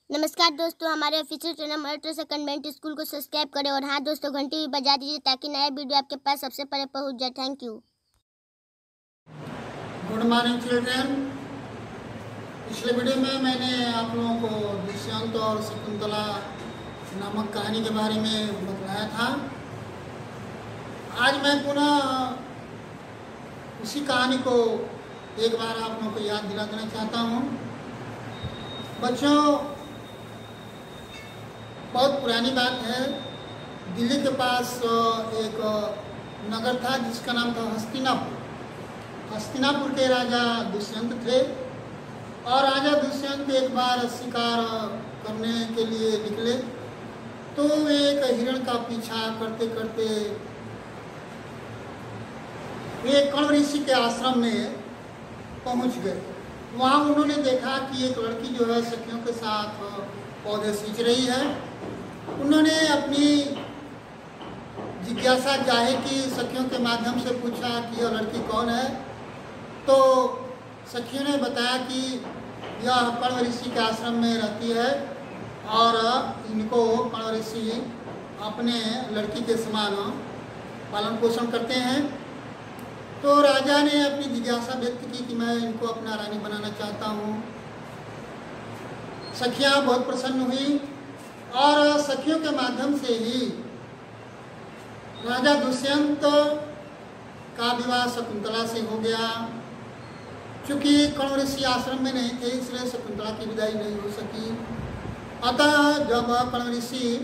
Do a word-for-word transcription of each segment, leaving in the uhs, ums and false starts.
नमस्कार दोस्तों, हमारे ऑफिशियल चैनल मल्ट्रेस कन्वेंट स्कूल को सब्सक्राइब करें और हाँ दोस्तों, घंटी भी बजा दीजिए ताकि नया वीडियो आपके पास सबसे पहले पहुंच जाए। Thank you. Good morning children. पिछले वीडियो में मैंने आप लोगों को दुष्यंत और शकुंतला नामक कहानी के बारे में बताया था। आज मैं पुनः उसी कहानी को एक बार आप लोगों को याद दिला देना चाहता हूँ। बच्चों, बहुत पुरानी बात है। दिल्ली के पास एक नगर था जिसका नाम था हस्तिनापुर। हस्तिनापुर के राजा दुष्यंत थे और राजा दुष्यंत एक बार शिकार करने के लिए निकले तो एक हिरण का पीछा करते करते वे कण्व ऋषि के आश्रम में पहुंच गए। वहाँ उन्होंने देखा कि एक लड़की जो है सखियों के साथ पौधे सींच रही है। उन्होंने अपनी जिज्ञासा जाहिर की, सखियों के माध्यम से पूछा कि यह लड़की कौन है। तो सखियों ने बताया कि यह कण्व ऋषि के आश्रम में रहती है और इनको कण्व ऋषि अपने लड़की के समान पालन पोषण करते हैं। तो राजा ने अपनी जिज्ञासा व्यक्त की कि मैं इनको अपना रानी बनाना चाहता हूँ। सखियाँ बहुत प्रसन्न हुई और सखियों के माध्यम से ही राजा दुष्यंत का विवाह शकुंतला से हो गया। चूँकि कण्व ऋषि आश्रम में नहीं थे इसलिए शकुंतला की विदाई नहीं हो सकी। अतः जब कण्व ऋषि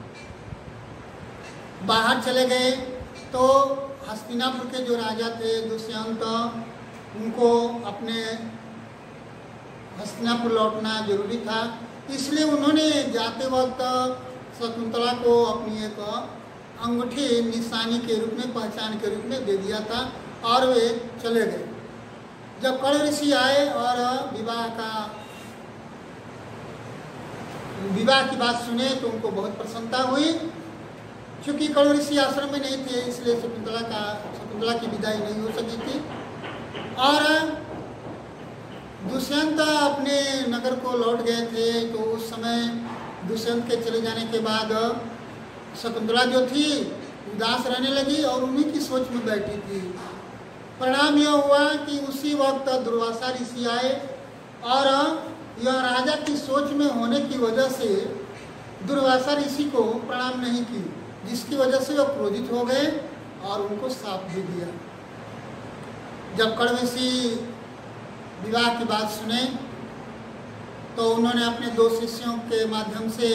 बाहर चले गए तो हस्तिनापुर के जो राजा थे दुष्यंत, उनको अपने हस्तिनापुर लौटना जरूरी था। इसलिए उन्होंने जाते वक्त शकुंतला को अपनी एक अंगूठी निशानी के रूप में, पहचान के रूप में दे दिया था और वे चले गए। जब कण्व ऋषि आए और विवाह का विवाह की बात सुने तो उनको बहुत प्रसन्नता हुई। क्योंकि कण्व ऋषि आश्रम में नहीं थे इसलिए शकुंतला का शकुंतला की विदाई नहीं हो सकी थी और दुष्यंत अपने नगर को लौट गए थे। तो उस समय दुष्यंत के चले जाने के बाद शकुंतला जो थी उदास रहने लगी और उन्हीं की सोच में बैठी थी। परिणाम यह हुआ कि उसी वक्त दुर्वासा ऋषि आए और यह राजा की सोच में होने की वजह से दुर्वासा ऋषि को प्रणाम नहीं की, जिसकी वजह से वह क्रोधित हो गए और उनको श्राप भी दिया। जब कण्व ऋषि विवाह की बात सुने तो उन्होंने अपने दो शिष्यों के माध्यम से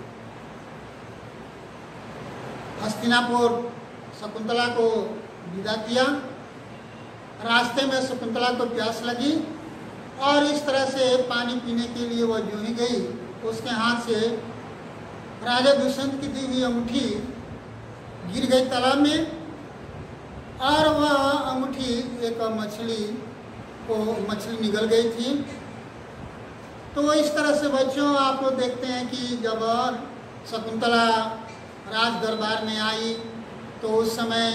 हस्तिनापुर शकुंतला को विदा किया। रास्ते में शकुंतला को प्यास लगी और इस तरह से पानी पीने के लिए वह जो ही गई, उसके हाथ से राजा दुष्यंत की दी हुई अंगूठी गिर गई तालाब में और वह अंगूठी एक मछली को मछली निगल गई थी। तो इस तरह से बच्चों आप लोग देखते हैं कि जब शकुंतला राज दरबार में आई तो उस समय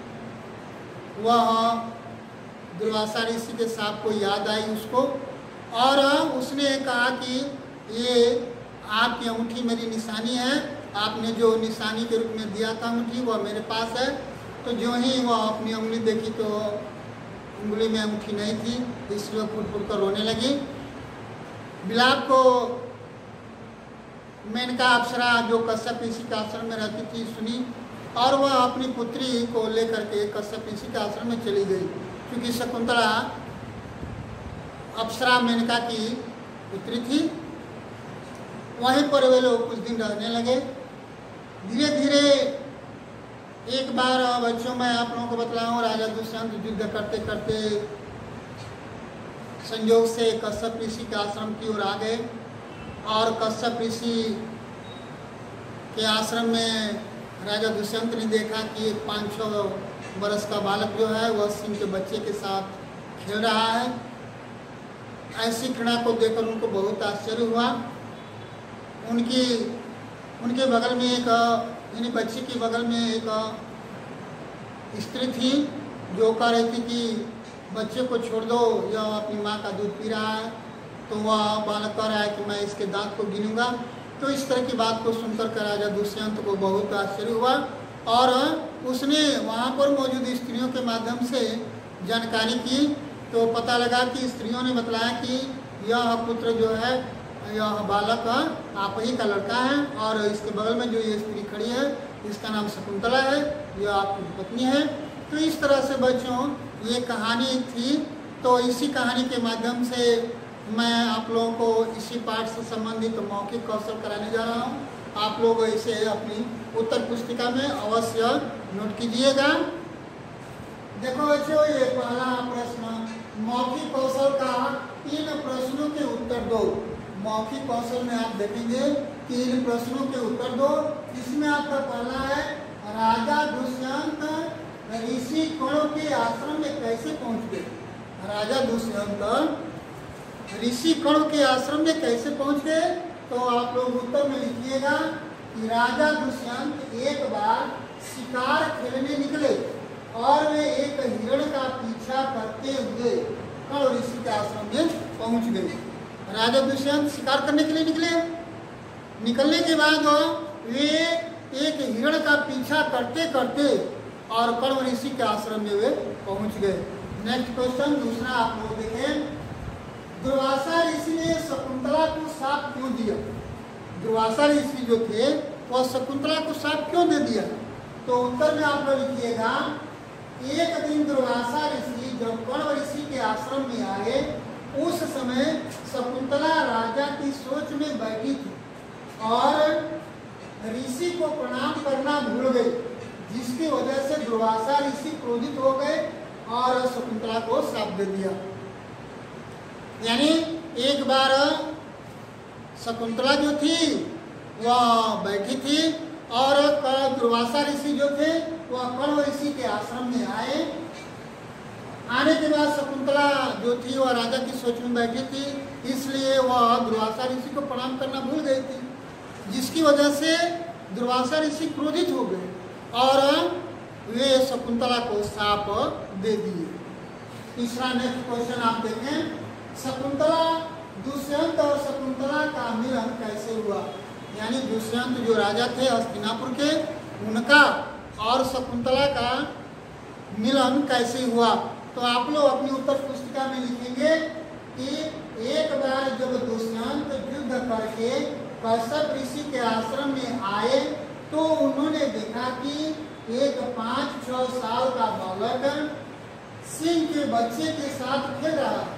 वह दुर्वासा ऋषि के साथ को याद आई उसको और उसने कहा कि ये आपकी अंगूठी मेरी निशानी है, आपने जो निशानी के रूप में दिया था अंगूठी वह मेरे पास है। तो जो ही वह अपनी उंगली देखी तो उंगली में अंगूठी नहीं थी, इसलिए फूट फूट कर रोने लगी। बिलाप को मेनका अप्सरा जो कश्यप ऋषि के आश्रम में रहती थी सुनी और वह अपनी पुत्री को लेकर के कश्यप ऋषि के आश्रम में चली गई। क्योंकि शकुंतला अप्सरा मेनका की पुत्री थी। वहीं पर वे लोग कुछ दिन रहने लगे। धीरे धीरे एक बार बच्चों मैं आप लोगों को बतलाऊं, राजा दुष्यंत युद्ध करते करते संयोग से कश्यप ऋषि के आश्रम की ओर आ गए और कश्यप ऋषि के आश्रम में राजा दुष्यंत ने देखा कि एक पाँच छः बरस का बालक जो है वह सिंह के बच्चे के साथ खेल रहा है। ऐसी घटना को देखकर उनको बहुत आश्चर्य हुआ। उनकी उनके बगल में एक यानी बच्चे के बगल में एक स्त्री थी जो कह रही थी कि बच्चे को छोड़ दो, यह अपनी माँ का दूध पी रहा है। तो वह बालक कह रहा है कि मैं इसके दांत को गिनूंगा। तो इस तरह की बात को सुनकर के राजा दुष्यंत को बहुत आश्चर्य हुआ और उसने वहाँ पर मौजूद स्त्रियों के माध्यम से जानकारी की। तो पता लगा कि स्त्रियों ने बतलाया कि यह पुत्र जो है, यह बालक आप ही का लड़का है और इसके बगल में जो ये स्त्री खड़ी है इसका नाम शकुंतला है, यह आपकी पत्नी है। तो इस तरह से बच्चों ये कहानी थी। तो इसी कहानी के माध्यम से मैं आप लोगों को इसी पाठ से संबंधित तो मौखिक कौशल कराने जा रहा हूँ। आप लोग इसे अपनी उत्तर पुस्तिका में अवश्य नोट कीजिएगा। देखो बच्चों, ये पहला प्रश्न, मौखिक कौशल का तीन प्रश्नों के उत्तर दो। मौखिक कौशल में आप देखेंगे तीन प्रश्नों के उत्तर दो। इसमें आपका पहला है, राजा दुष्यंत ऋषि कणों के आश्रम में कैसे पहुंच गए। राजा दुष्यंत ऋषि कणों के आश्रम में कैसे पहुंच गए। तो आप लोग उत्तर में लिखिएगा कि राजा दुष्यंत एक बार शिकार खेलने निकले और वे एक हिरण का पीछा करते हुए कण ऋषि के आश्रम में पहुंच गए। राजा दुष्यंत शिकार करने के लिए निकले, निकलने के बाद वे एक हिरण का पीछा करते करते और कण ऋषि के आश्रम में वे पहुंच गए। नेक्स्ट क्वेश्चन दूसरा आप लोग देखें, दुर्वासा ऋषि ने शकुंतला को शाप क्यों दिया। दुर्वासा ऋषि जो थे वह शकुंतला को शाप क्यों दे दिया। तो उत्तर में आप लोग लिखिएगा, एक दिन दुर्वासा ऋषि जब कण्व ऋषि के आश्रम में आए उस समय शकुंतला राजा की सोच में बैठी थी और ऋषि को प्रणाम करना भूल गई, जिसकी वजह से दुर्वासा ऋषि क्रोधित हो गए और शकुंतला को शाप दे दिया। यानी एक बार शकुंतला जो थी वह बैठी थी और दुर्वासा ऋषि जो थे वह कण्व ऋषि के आश्रम में आए। आने के बाद शकुंतला जो थी वह राजा की सोच में बैठी थी, इसलिए वह दुर्वासा ऋषि को प्रणाम करना भूल गई थी, जिसकी वजह से दुर्वासा ऋषि क्रोधित हो गए और वे शकुंतला को शाप दे दिए। तीसरा नेक्स्ट क्वेश्चन आप देखें, शकुंतला दुष्यंत और शकुंतला का मिलन कैसे हुआ। यानी दुष्यंत जो राजा थे हस्तिनापुर के, उनका और शकुंतला का मिलन कैसे हुआ। तो आप लोग अपनी उत्तर पुस्तिका में लिखेंगे कि एक बार जब दुष्यंत युद्ध करके कश्यप ऋषि के आश्रम में आए तो उन्होंने देखा कि एक पाँच छह साल का बालक सिंह के बच्चे के साथ खेल रहा है।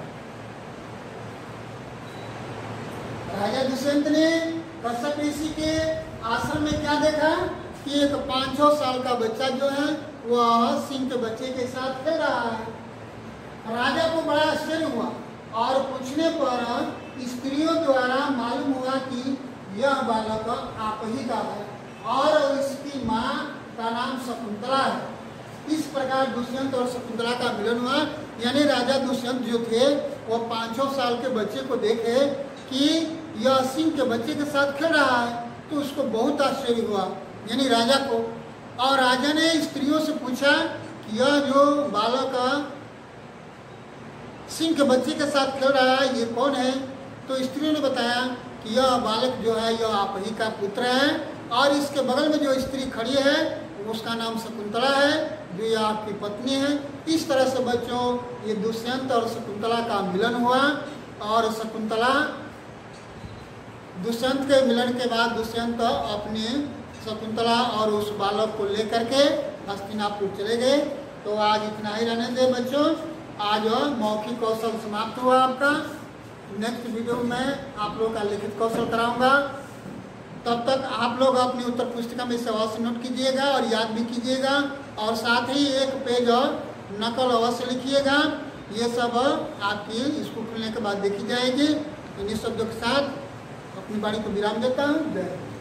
राजा दुष्यंत ने कश्यप ऋषि के आश्रम में क्या देखा कि एक पाँच छह साल का बच्चा जो है वह सिंह के बच्चे के साथ खेल रहा है। राजा को बड़ा आश्चर्य हुआ और पूछने पर स्त्रियों द्वारा मालूम हुआ कि यह बालक आप ही का है और इसकी माँ का नाम शकुंतला है। इस प्रकार दुष्यंत और शकुंतला का मिलन हुआ। यानी राजा दुष्यंत जो थे वो पाँच छः साल के बच्चे को देखे कि यह सिंह के बच्चे के साथ खेल रहा है, तो उसको बहुत आश्चर्य हुआ, यानी राजा को। और राजा ने स्त्रियों से पूछा कि यह जो बालक सिंह के बच्चे के साथ खेल रहा है ये कौन है। तो स्त्रियों ने बताया कि यह बालक जो है यह आप ही का पुत्र है और इसके बगल में जो स्त्री खड़ी है उसका नाम शकुंतला है, जो ये आपकी पत्नी है। इस तरह से बच्चों ये दुष्यंत और शकुंतला का मिलन हुआ और शकुंतला दुष्यंत के मिलन के बाद दुष्यंत अपने शकुंतला और उस बालक को लेकर के हस्तिनापुर चले गए। तो आज इतना ही रहने दे बच्चों, आज मौखिक कौशल समाप्त हुआ आपका। नेक्स्ट वीडियो में आप लोग का लिखित कौशल कराऊंगा। तब तक आप लोग अपनी उत्तर पुस्तिका में इसे अवश्य नोट कीजिएगा और याद भी कीजिएगा और साथ ही एक पेज नकल अवश्य लिखिएगा। ये सब आपकी स्कूल खुलने के बाद देखी जाएगी। इन्हीं शब्दों के साथ अपनी वाणी को विराम देता हूँ। जय हिंद।